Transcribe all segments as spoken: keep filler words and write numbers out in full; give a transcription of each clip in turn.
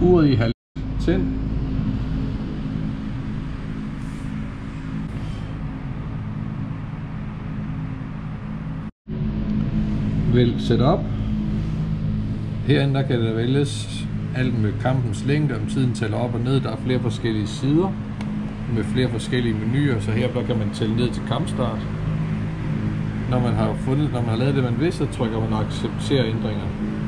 Uret i halv tænd. Vælg setup. Herinde der kan der vælges alt med kampens længde, om tiden tæller op og ned. Der er flere forskellige sider med flere forskellige menuer, så her kan man tælle ned til kampstart. Når man har fundet, når man har lavet det man vil, så trykker man acceptere ændringer.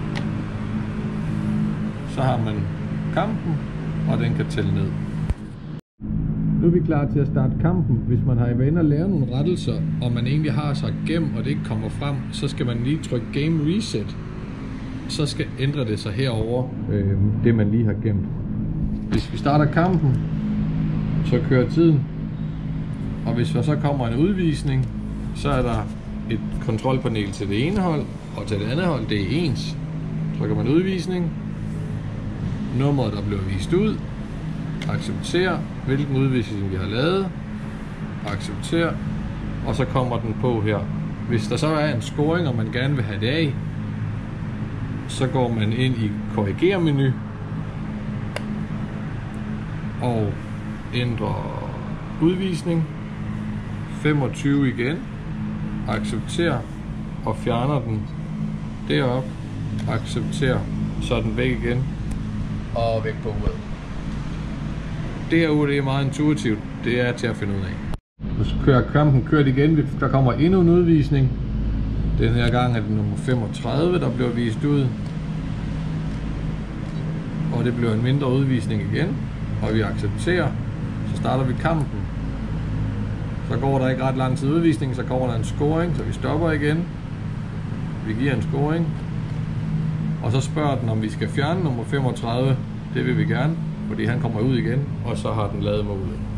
Så har man kampen, og den kan tælle ned. Nu er vi klar til at starte kampen. Hvis man har i vane at lave nogle rettelser, og man egentlig har sig gemt, og det ikke kommer frem, så skal man lige trykke Game Reset. Så skal ændre det sig herover øh, det man lige har gemt. Hvis vi starter kampen, så kører tiden. Og hvis der så kommer en udvisning, så er der et kontrolpanel til det ene hold, og til det andet hold, det er ens. Trykker man udvisning, nummeret der bliver vist ud, acceptere, hvilken udvisning vi har lavet, acceptere, og så kommer den på her. Hvis der så er en scoring, og man gerne vil have det af, så går man ind i korrigere menu og ændrer udvisning, femogtyve igen, acceptere og fjerner den derop, acceptere, så er den væk igen og væk på uret. Det her ur, det er meget intuitivt, det er til at finde ud af. Så kører kampen kørt igen, der kommer endnu en udvisning. Den her gang er det nummer femogtredive, der bliver vist ud. Og det bliver en mindre udvisning igen, og vi accepterer. Så starter vi kampen. Så går der ikke ret lang tid udvisning, så kommer der en scoring, så vi stopper igen. Vi giver en scoring. Og så spørger den, om vi skal fjerne nummer femogtredive. Det vil vi gerne, fordi han kommer ud igen, og så har den lavet målet.